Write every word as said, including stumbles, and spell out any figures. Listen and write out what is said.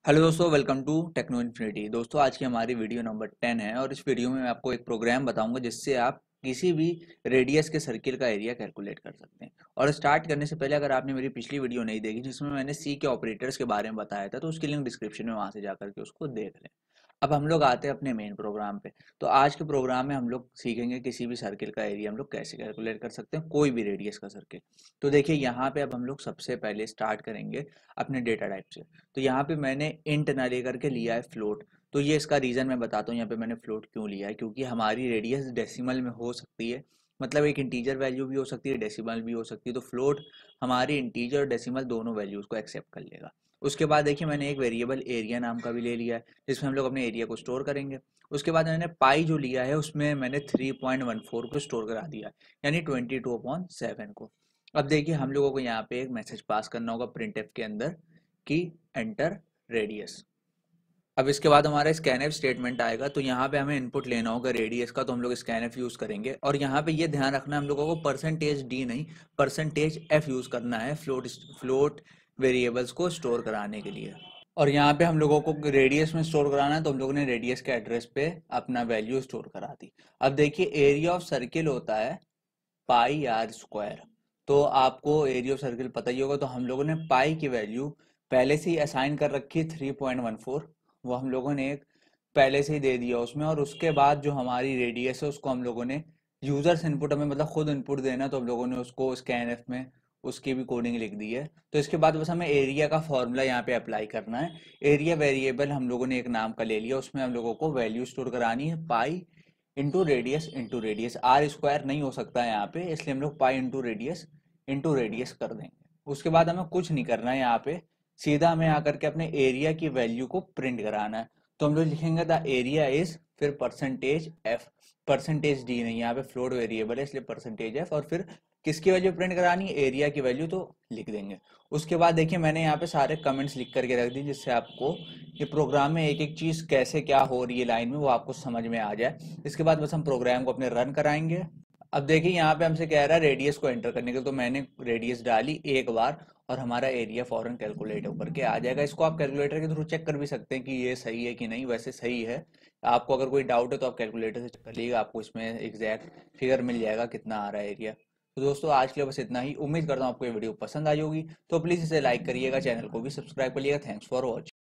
Hello दोस्तों, welcome to techno infinity. दोस्तों, आज की हमारी वीडियो नंबर टेन है और इस वीडियो में मैं आपको एक प्रोग्राम बताऊंगा जिससे आप किसी भी रेडियस के सर्किल का एरिया कैलकुलेट कर सकते हैं। और स्टार्ट करने से पहले अगर आपने मेरी पिछली वीडियो नहीं देखी जिसमें मैंने सी के ऑपरेटर्स के बारे में बताया था तो उसकी लिंक डिस्क्रिप्शन में वहां से जाकर के उसको देख लें। अब हम लोग आते हैं अपने मेन प्रोग्राम पे। तो आज के प्रोग्राम में हम लोग सीखेंगे किसी भी सर्किल का एरिया हम लोग कैसे कैलकुलेट कर सकते हैं, कोई भी रेडियस का सर्किल। तो देखिए यहाँ पे अब हम लोग सबसे पहले स्टार्ट करेंगे अपने डेटा टाइप से। तो यहाँ पे मैंने इंट ना लेकर के लिया है फ्लोट। तो ये इसका रीज़न मैं बताता हूँ यहाँ पे मैंने फ्लोट क्यों लिया है, क्योंकि हमारी रेडियस डेसिमल में हो सकती है। मतलब एक इंटीजर वैल्यू भी हो सकती है, डेसिमल भी हो सकती है। तो फ्लोट हमारी इंटीजर और डेसिमल दोनों वैल्यूज़ को एक्सेप्ट कर लेगा। उसके बाद देखिए मैंने एक वेरिएबल एरिया नाम का भी ले लिया है जिसमें हम लोग अपने एरिया को स्टोर करेंगे। उसके बाद मैंने पाई जो लिया है उसमें मैंने थ्री पॉइंट वन फोर को स्टोर करा दिया है, यानी ट्वेंटी टू अपॉन सेवन को। अब देखिए हम लोगों को यहाँ पे एक मैसेज पास करना होगा प्रिंट एफ के अंदर कि एंटर रेडियस। अब इसके बाद हमारा स्कैनफ स्टेटमेंट आएगा। तो यहाँ पे हमें इनपुट लेना होगा रेडियस का, तो हम लोग स्कैनफ यूज करेंगे। और यहाँ पे ये ध्यान रखना है हम लोगों को परसेंटेज डी नहीं, परसेंटेज एफ यूज करना है फ्लोट फ्लोट वेरिएबल्स को स्टोर कराने के लिए। और यहाँ पे हम लोगों को रेडियस में स्टोर कराना है तो हम लोगों ने रेडियस के एड्रेस पे अपना वैल्यू स्टोर करा दी। अब देखिए एरिया ऑफ सर्किल होता है पाई आर स्क्वायर। तो आपको एरिया ऑफ सर्किल पता ही होगा। तो हम लोगों ने पाई की वैल्यू पहले से ही असाइन कर रखी है थ्री पॉइंट वन फोर। वो हम लोगों ने एक पहले से ही दे दिया उसमें। और उसके बाद जो हमारी रेडियस है उसको हम लोगों ने यूजर्स इनपुट हमें मतलब खुद इनपुट देना, तो हम लोगों ने उसको स्कैनएफ में उसकी भी कोडिंग लिख दी है। तो इसके बाद बस हमें एरिया का फॉर्मूला यहाँ पे अप्लाई करना है। एरिया वेरिएबल हम लोगों ने एक नाम का ले लिया, उसमें हम लोगों को वैल्यू स्टोर करानी है pi into radius into radius. R square नहीं हो सकता है यहाँ पे, इसलिए हम लोग pi into radius into radius कर देंगे। उसके बाद हमें कुछ नहीं करना है यहाँ पे, सीधा हमें आकर के अपने एरिया की वैल्यू को प्रिंट कराना है। तो हम लोग लिखेंगे द एरिया इज, फिर परसेंटेज एफ। परसेंटेज डी नहीं, यहाँ पे फ्लोट वेरिएबल है इसलिए परसेंटेज एफ। और फिर किसकी वैल्यू प्रिंट करानी है, एरिया की वैल्यू, तो लिख देंगे। उसके बाद देखिए मैंने यहाँ पे सारे कमेंट्स लिख करके रख दी जिससे आपको ये प्रोग्राम में एक एक चीज कैसे क्या हो रही है लाइन में वो आपको समझ में आ जाए। इसके बाद बस हम प्रोग्राम को अपने रन कराएंगे। अब देखिए यहाँ पे हमसे कह रहा है रेडियस को एंटर करने के लिए, तो मैंने रेडियस डाली एक बार और हमारा एरिया फौरन कैलकुलेट होकर के आ जाएगा। इसको आप कैलकुलेटर के थ्रू चेक कर भी सकते हैं कि ये सही है कि नहीं। वैसे सही है। आपको अगर कोई डाउट है तो आप कैलकुलेटर से चेक कर लीजिएगा, आपको इसमें एग्जैक्ट फिगर मिल जाएगा कितना आ रहा है एरिया। तो दोस्तों आज के लिए बस इतना ही। उम्मीद करता हूँ आपको ये वीडियो पसंद आई होगी। तो प्लीज़ इसे लाइक करिएगा, चैनल को भी सब्सक्राइब करिएगा। Thanks for watching.